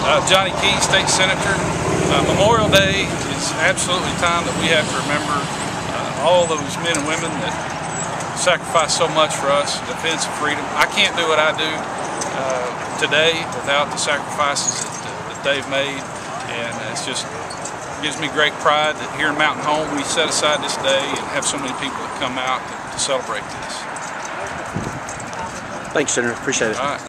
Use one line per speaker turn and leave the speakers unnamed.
Johnny Key, State Senator. Memorial Day is absolutely time that we have to remember all those men and women that sacrifice so much for us in defense of freedom. I can't do what I do today without the sacrifices that they've made, and it gives me great pride that here in Mountain Home we set aside this day and have so many people that come out to celebrate this.
Thanks, Senator. Appreciate it.
All right.